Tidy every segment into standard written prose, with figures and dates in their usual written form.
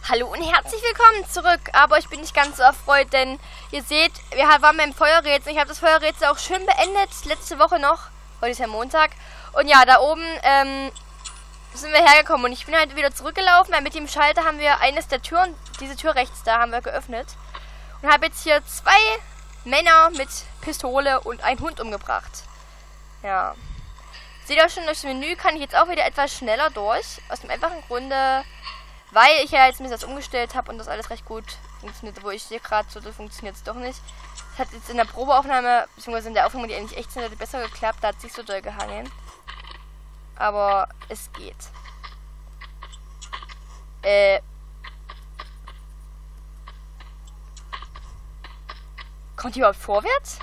Hallo und herzlich willkommen zurück, aber ich bin nicht ganz so erfreut, denn ihr seht, wir waren beim Feuerrätsel. Ich habe das Feuerrätsel auch schön beendet, letzte Woche noch, heute ist ja Montag. Und ja, da oben sind wir hergekommen und ich bin halt wieder zurückgelaufen, weil mit dem Schalter haben wir eines der Türen, diese Tür rechts da, haben wir geöffnet. Und habe jetzt hier 2 Männer mit Pistole und einen Hund umgebracht. Ja. Seht ihr schon, durch das Menü kann ich jetzt auch wieder etwas schneller durch, aus dem einfachen Grunde, weil ich ja jetzt ein bisschen das umgestellt habe und das alles recht gut funktioniert. Wo ich hier gerade so, funktioniert es doch nicht. Das hat jetzt in der Probeaufnahme, beziehungsweise in der Aufnahme, die eigentlich echt sind, besser geklappt. Da hat es nicht so doll gehangen. Aber es geht. Kommt die überhaupt vorwärts?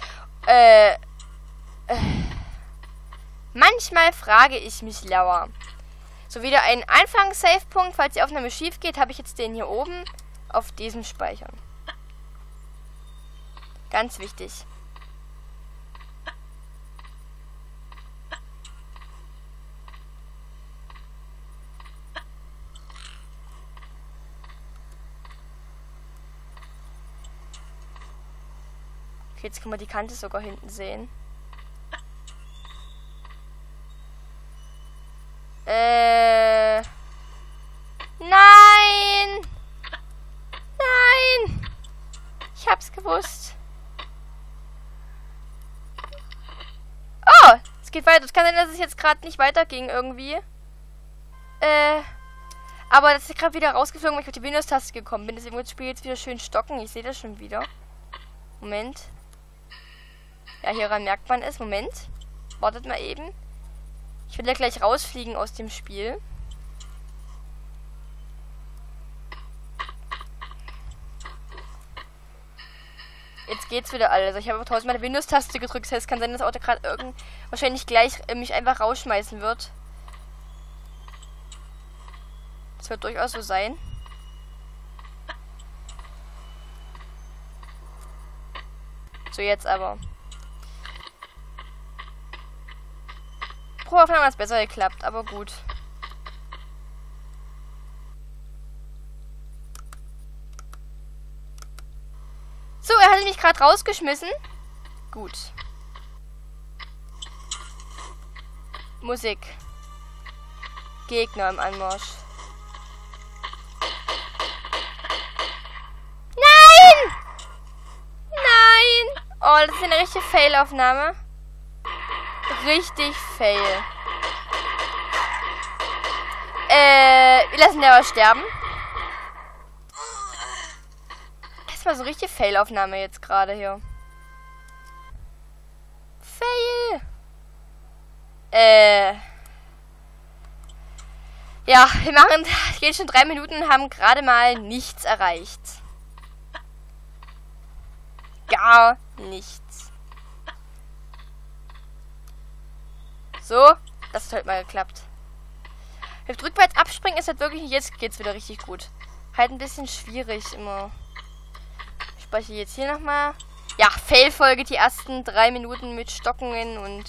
Manchmal frage ich mich lauer. So, wieder ein Anfangs-Save-Punkt. Falls die Aufnahme schief geht, habe ich jetzt den hier oben auf diesem Speichern. Ganz wichtig. Okay, jetzt kann man die Kante sogar hinten sehen. Nein! Nein! Ich hab's gewusst. Oh! Es geht weiter. Es kann sein, dass es jetzt gerade nicht weiterging irgendwie. Aber das ist gerade wieder rausgeflogen, weil ich auf die Windows-Taste gekommen bin. Deswegen wird das Spiel jetzt wieder schön stocken. Ich sehe das schon wieder. Moment. Ja, hieran merkt man es. Moment. Wartet mal eben. Ich will ja gleich rausfliegen aus dem Spiel. Jetzt geht's wieder alles. Ich habe aber trotzdem meine Windows-Taste gedrückt. Das heißt, es kann sein, dass das Auto gerade wahrscheinlich gleich mich einfach rausschmeißen wird. Das wird durchaus so sein. So, jetzt aber. Probeaufnahme hat es besser geklappt, aber gut. So, er hat mich gerade rausgeschmissen. Gut. Musik. Gegner im Anmarsch. Nein! Nein! Oh, das ist eine richtige Fail-Aufnahme. Richtig fail. Wir lassen den aber sterben. Das war so richtig Fail-Aufnahme jetzt gerade hier. Fail. Ja, wir machen, es geht schon 3 Minuten, haben gerade mal nichts erreicht. Gar nichts. So, das hat heute mal geklappt. Mit rückwärts abspringen ist halt wirklich nicht, jetzt geht's wieder richtig gut. Halt ein bisschen schwierig immer. Ich speichere jetzt hier nochmal. Ja, Fail-Folge, die ersten 3 Minuten mit Stockungen und...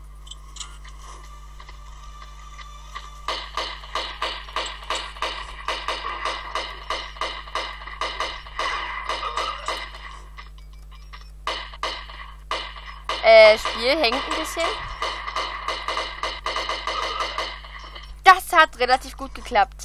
Spiel hängt ein bisschen. Das hat relativ gut geklappt.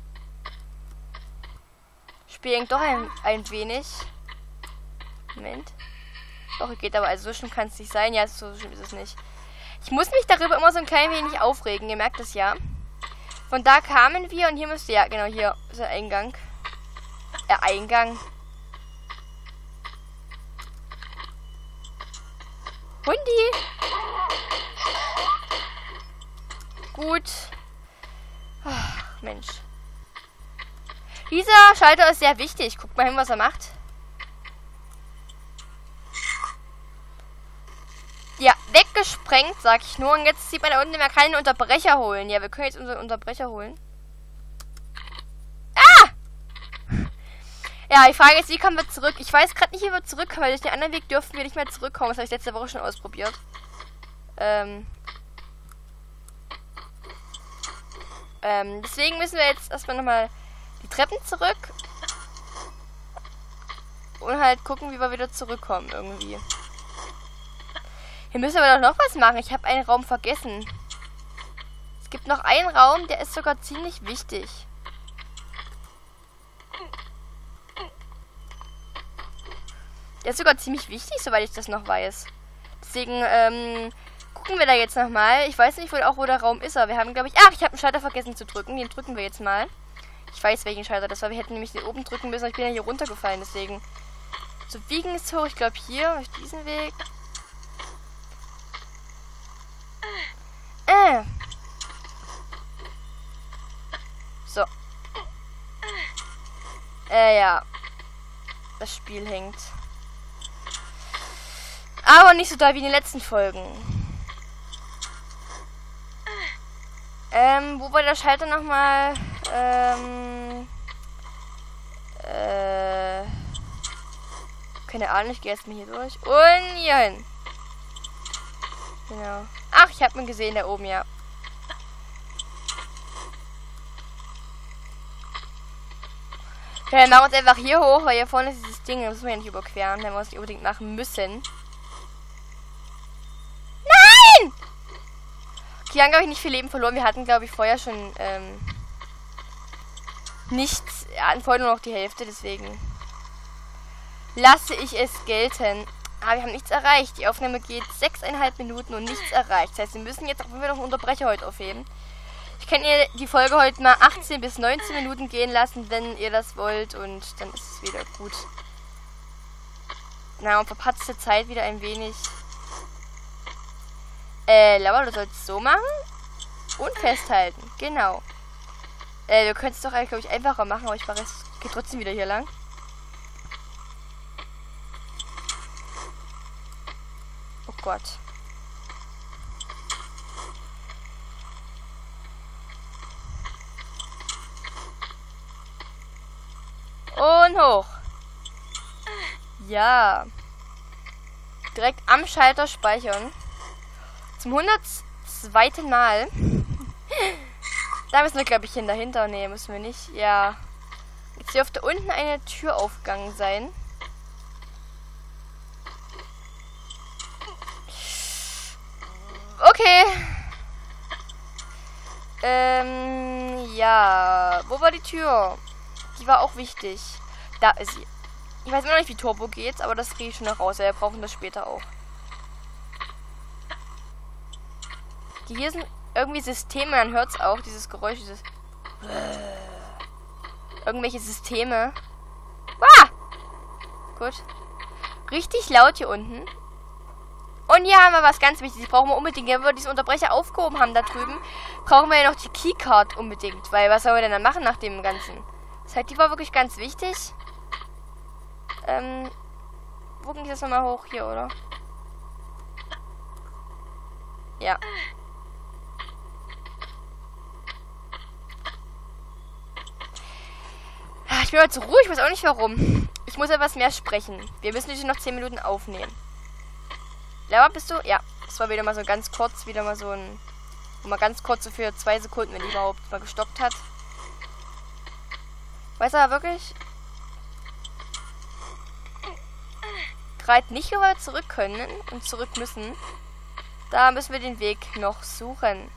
Spiel hängt doch ein wenig. Moment. Doch, geht aber, also so schlimm kann es nicht sein. Ja, so schlimm ist es nicht. Ich muss mich darüber immer so ein klein wenig aufregen. Ihr merkt es ja. Von da kamen wir und hier müsste, ja genau, hier ist der Eingang. Eingang. Hundi! Gut. Ach, Mensch. Dieser Schalter ist sehr wichtig. Guckt mal hin, was er macht. Ja, weggesprengt, sag ich nur. Und jetzt sieht man da unten, man kann den Unterbrecher holen. Ja, wir können jetzt unseren Unterbrecher holen. Ah! Ja, die Frage ist, wie kommen wir zurück? Ich weiß gerade nicht, wie wir zurückkommen, weil durch den anderen Weg dürften wir nicht mehr zurückkommen. Das habe ich letzte Woche schon ausprobiert. Deswegen müssen wir jetzt erstmal nochmal die Treppen zurück. Und halt gucken, wie wir wieder zurückkommen irgendwie. Hier müssen wir doch noch was machen. Ich habe einen Raum vergessen. Es gibt noch einen Raum, der ist sogar ziemlich wichtig. Der ist sogar ziemlich wichtig, soweit ich das noch weiß. Deswegen, gucken wir da jetzt nochmal. Ich weiß nicht, wo der Raum ist, aber wir haben, glaube ich... Ach, ich habe einen Schalter vergessen zu drücken. Den drücken wir jetzt mal. Ich weiß, welchen Schalter das war. Wir hätten nämlich den oben drücken müssen, aber ich bin ja hier runtergefallen, deswegen... So, Wiegen ist hoch. Ich glaube, hier, auf diesen Weg. So. Ja. Das Spiel hängt. Aber nicht so doll wie in den letzten Folgen. Wo war der Schalter nochmal? Keine Ahnung, ich gehe jetzt mal hier durch. Und hier hin. Genau. Ach, ich habe ihn gesehen, da oben, ja. Okay, dann machen wir uns einfach hier hoch, weil hier vorne ist dieses Ding, das müssen wir ja nicht überqueren, wenn wir es nicht unbedingt machen müssen. Nein! Okay, wir haben, glaube ich, nicht viel Leben verloren. Wir hatten, glaube ich, vorher schon, nichts. Wir hatten vorher nur noch die Hälfte, deswegen lasse ich es gelten. Aber wir haben nichts erreicht. Die Aufnahme geht 6,5 Minuten und nichts erreicht. Das heißt, wir müssen jetzt auch wieder noch einen Unterbrecher heute aufheben. Ich kann ihr die Folge heute mal 18 bis 19 Minuten gehen lassen, wenn ihr das wollt. Und dann ist es wieder gut. Na, und verpatzte Zeit wieder ein wenig. Laura, du sollst es so machen. Und festhalten. Genau. Du könntest es doch eigentlich, glaube ich, einfacher machen. Aber ich gehe trotzdem wieder hier lang. Oh Gott. Und hoch. Ja. Direkt am Schalter speichern. Zum 102. Mal. Da müssen wir, glaube ich, dahinter. Nee, müssen wir nicht. Ja. Jetzt dürfte unten eine Tür aufgegangen sein. Okay. Ja. Wo war die Tür? Die war auch wichtig. Da ist sie. Ich weiß immer noch nicht, wie Turbo geht, aber das kriege ich schon noch raus. Wir brauchen das später auch. Hier sind irgendwie Systeme, man hört es auch, dieses Geräusch, dieses... Irgendwelche Systeme. Ah! Gut. Richtig laut hier unten. Und hier haben wir was ganz Wichtiges. Die brauchen wir unbedingt. Wenn wir diesen Unterbrecher aufgehoben haben da drüben, brauchen wir ja noch die Keycard unbedingt. Weil was sollen wir denn dann machen nach dem Ganzen? Das heißt, die war wirklich ganz wichtig. Wo ging das nochmal hoch? Hier, oder? Ja. Ich bin heute so ruhig, ich weiß auch nicht warum. Ich muss etwas mehr sprechen. Wir müssen natürlich noch 10 Minuten aufnehmen. Laura, bist du? Ja. Das war wieder mal so ganz kurz, wieder mal so ein... Wo man ganz kurz so für 2 Sekunden, wenn die überhaupt mal gestoppt hat. Weiß aber wirklich... Gerade nicht, wo wir zurück können und zurück müssen. Da müssen wir den Weg noch suchen.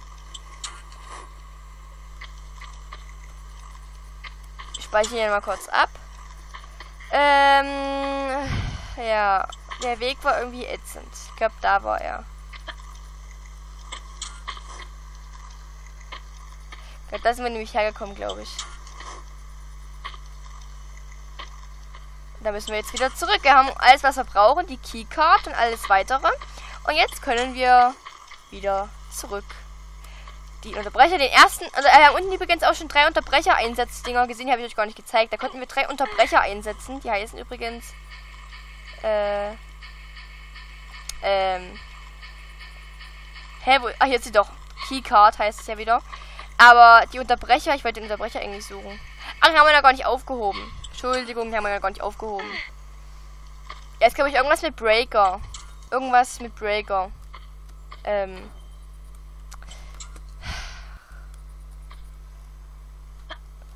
Ich speichere hier mal kurz ab. Ja, der Weg war irgendwie ätzend. Ich glaube, da war er. Da sind wir nämlich hergekommen, glaube ich. Da müssen wir jetzt wieder zurück. Wir haben alles, was wir brauchen. Die Keycard und alles weitere. Und jetzt können wir wieder zurück. Die Unterbrecher, den ersten... Also wir haben unten übrigens auch schon 3 Unterbrecher-Einsatzdinger gesehen. Die habe ich euch gar nicht gezeigt. Da konnten wir 3 Unterbrecher einsetzen. Die heißen übrigens... Hä, ach, jetzt sie doch. Keycard heißt es ja wieder. Aber die Unterbrecher... Ich wollte den Unterbrecher eigentlich suchen. Ach, den haben wir da gar nicht aufgehoben. Entschuldigung, die haben wir ja gar nicht aufgehoben. Jetzt glaube ich irgendwas mit Breaker. Irgendwas mit Breaker.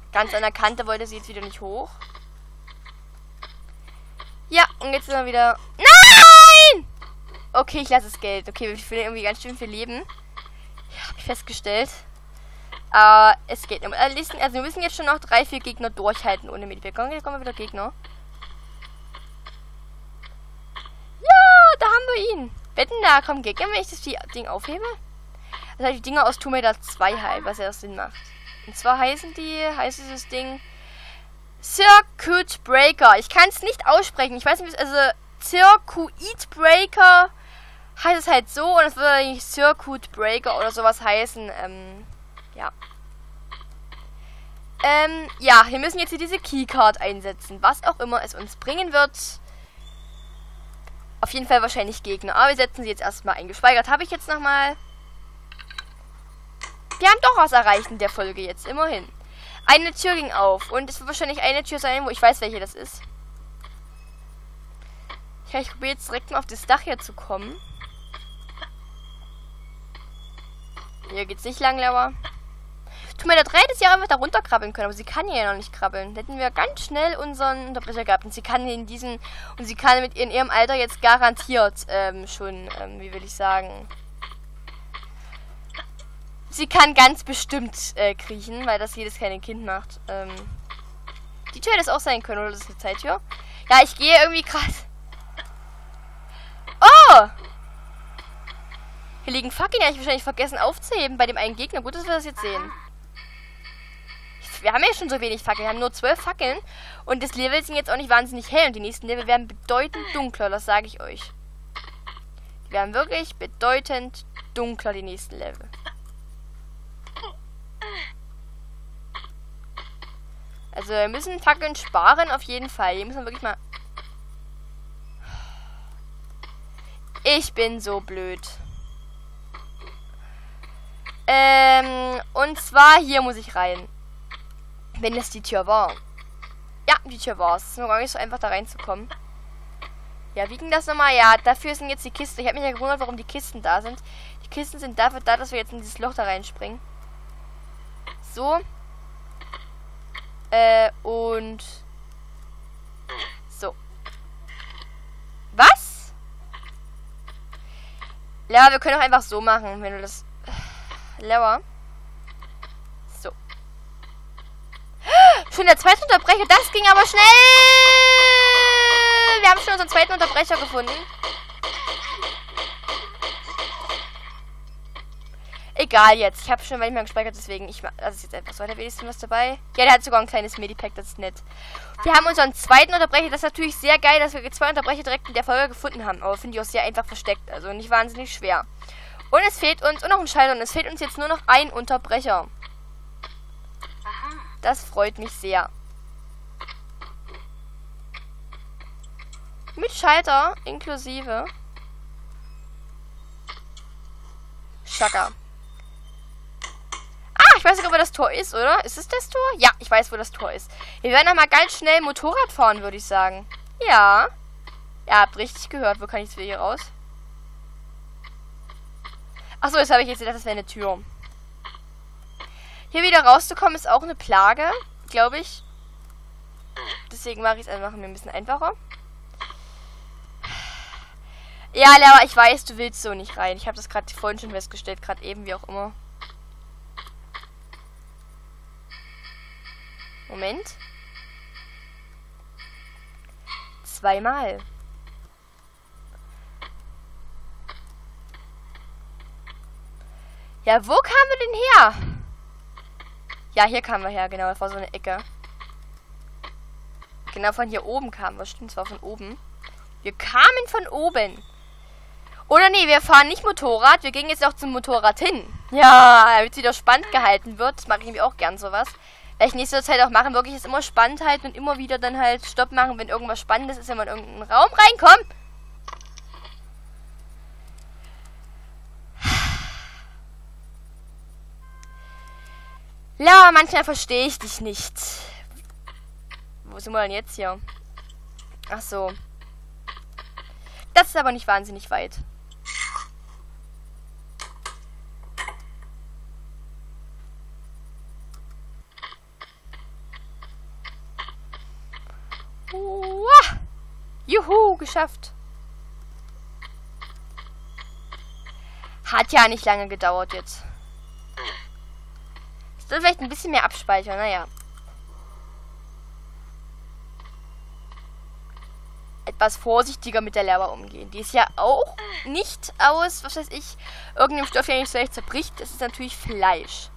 Ganz an der Kante wollte sie jetzt wieder nicht hoch. Ja, und jetzt sind wir wieder... Nein! Okay, ich lasse das Geld. Okay, wir verlieren irgendwie ganz schön viel Leben. Ja, habe ich festgestellt. Aber es geht nicht. Also wir müssen jetzt schon noch 3, 4 Gegner durchhalten ohne Medipack. Jetzt kommen wieder Gegner. Ja, da haben wir ihn. Wetten, da kommen Gegner, wenn ich das Ding aufhebe? Das heißt, die Dinger aus Tomb Raider 2 halt, was ja Sinn macht. Und zwar heißt dieses Ding Circuit Breaker. Ich kann es nicht aussprechen. Ich weiß nicht, also Circuit Breaker heißt es halt so und es würde eigentlich Circuit Breaker oder sowas heißen. Ja. Ja, wir müssen jetzt hier diese Keycard einsetzen. Was auch immer es uns bringen wird. Auf jeden Fall wahrscheinlich Gegner. Aber wir setzen sie jetzt erstmal ein. Gespeichert habe ich jetzt nochmal. Wir haben doch was erreicht in der Folge jetzt. Immerhin. Eine Tür ging auf. Und es wird wahrscheinlich eine Tür sein, wo ich weiß, welche das ist. Ich probiere jetzt direkt mal auf das Dach hier zu kommen. Hier geht's nicht lang, aber... Tomb Raider 3 hätte sie ja einfach da runterkrabbeln können, aber sie kann ja noch nicht krabbeln. Da hätten wir ganz schnell unseren Unterbrecher gehabt. Und sie kann in ihrem Alter jetzt garantiert schon, wie will ich sagen... Sie kann ganz bestimmt kriechen, weil das jedes kleine Kind macht. Die Tür hätte es auch sein können, oder das ist eine Zeittür? Ja, ich gehe irgendwie krass. Oh! Hier liegen Fackeln, ja, ich wahrscheinlich vergessen aufzuheben bei dem einen Gegner. Gut, dass wir das jetzt sehen. Wir haben ja schon so wenig Fackeln. Wir haben nur 12 Fackeln. Und das Level sind jetzt auch nicht wahnsinnig hell. Und die nächsten Level werden bedeutend dunkler, das sage ich euch. Die werden wirklich bedeutend dunkler, die nächsten Level. Also wir müssen Fackeln sparen, auf jeden Fall. Hier müssen wir wirklich mal... Ich bin so blöd. Und zwar hier muss ich rein. Wenn es die Tür war. Ja, die Tür war es. Es ist nur gar nicht so einfach, da reinzukommen. Ja, wie ging das nochmal? Ja, dafür sind jetzt die Kisten. Ich habe mich ja gewundert, warum die Kisten da sind. Die Kisten sind dafür da, dass wir jetzt in dieses Loch da reinspringen. So. Und... So. Was? Ja, wir können auch einfach so machen, wenn du das... Lever. So. Schon der zweite Unterbrecher. Das ging aber schnell. Wir haben schon unseren zweiten Unterbrecher gefunden. Egal jetzt. Ich habe schon manchmal gespeichert, deswegen ich lasse es jetzt einfach so. Hat er wenigstens was dabei? Ja, der hat sogar ein kleines Medipack, das ist nett. Wir haben unseren zweiten Unterbrecher. Das ist natürlich sehr geil, dass wir 2 Unterbrecher direkt in der Folge gefunden haben. Aber finde ich auch sehr einfach versteckt. Also nicht wahnsinnig schwer. Und es fehlt uns, und noch ein Schalter, und es fehlt uns jetzt nur noch ein Unterbrecher. Das freut mich sehr. Mit Schalter inklusive. Schaka. Ah, ich weiß nicht, ob das Tor ist, oder? Ist es das Tor? Ja, ich weiß, wo das Tor ist. Wir werden nochmal ganz schnell Motorrad fahren, würde ich sagen. Ja. Ihr habt richtig gehört. Wo kann ich jetzt wieder hier raus? Achso, jetzt habe ich jetzt gedacht, das wäre eine Tür. Hier wieder rauszukommen ist auch eine Plage, glaube ich. Deswegen mache ich es einfach mir ein bisschen einfacher. Ja, Lehrer, ich weiß, du willst so nicht rein. Ich habe das gerade vorhin schon festgestellt, gerade eben, wie auch immer. Moment. 2-mal. Ja, wo kamen wir denn her? Ja, hier kamen wir her, genau. Das war so eine Ecke. Genau, von hier oben kamen wir. Stimmt, es war von oben. Wir kamen von oben. Oder nee, wir fahren nicht Motorrad. Wir gehen jetzt auch zum Motorrad hin. Ja, damit es wieder spannend gehalten wird. Das mache ich nämlich auch gern sowas. Weil ich nächste Zeit auch machen, wirklich ist immer spannend halten und immer wieder dann halt Stopp machen, wenn irgendwas Spannendes ist, wenn man in irgendeinen Raum reinkommt. Ja, manchmal verstehe ich dich nicht. Wo sind wir denn jetzt hier? Ach so. Das ist aber nicht wahnsinnig weit. Uah. Juhu, geschafft. Hat ja nicht lange gedauert jetzt. Ich soll vielleicht ein bisschen mehr abspeichern, naja. Etwas vorsichtiger mit der Lava umgehen. Die ist ja auch nicht aus, was weiß ich, irgendeinem Stoff, der nicht so leicht zerbricht. Das ist natürlich Fleisch.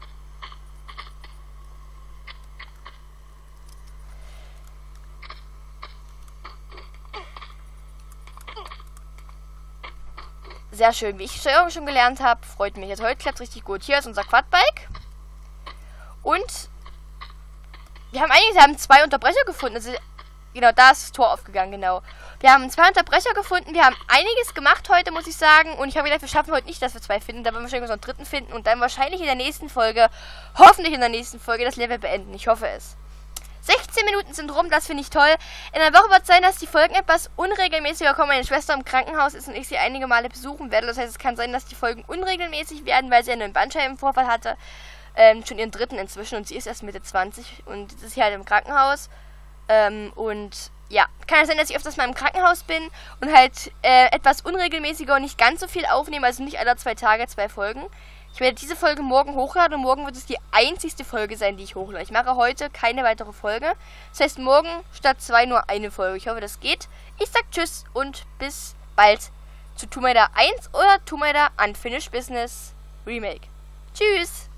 Sehr schön. Wie ich Steuerung schon gelernt habe, freut mich. Jetzt heute klappt es richtig gut. Hier ist unser Quadbike. Und wir haben 2 Unterbrecher gefunden. Also, genau, da ist das Tor aufgegangen, genau. Wir haben 2 Unterbrecher gefunden. Wir haben einiges gemacht heute, muss ich sagen. Und ich habe gedacht, wir schaffen heute nicht, dass wir 2 finden. Da werden wir wahrscheinlich unseren 3. finden. Und dann wahrscheinlich in der nächsten Folge, hoffentlich in der nächsten Folge, das Level beenden. Ich hoffe es. 16 Minuten sind rum, das finde ich toll. In einer Woche wird es sein, dass die Folgen etwas unregelmäßiger kommen. Meine Schwester im Krankenhaus ist und ich sie einige Male besuchen werde. Das heißt, es kann sein, dass die Folgen unregelmäßig werden, weil sie einen Bandscheibenvorfall hatte. Schon ihren 3. inzwischen und sie ist erst Mitte 20 und jetzt ist sie halt im Krankenhaus. Und ja, kann es sein, dass ich öfters mal im Krankenhaus bin und halt etwas unregelmäßiger und nicht ganz so viel aufnehme, also nicht alle 2 Tage 2 Folgen. Ich werde diese Folge morgen hochladen und morgen wird es die einzigste Folge sein, die ich hochlade. Ich mache heute keine weitere Folge. Das heißt, morgen statt 2 nur eine Folge. Ich hoffe, das geht. Ich sag Tschüss und bis bald zu Tomb Raider 1 oder Tomb Raider Unfinished Business Remake. Tschüss!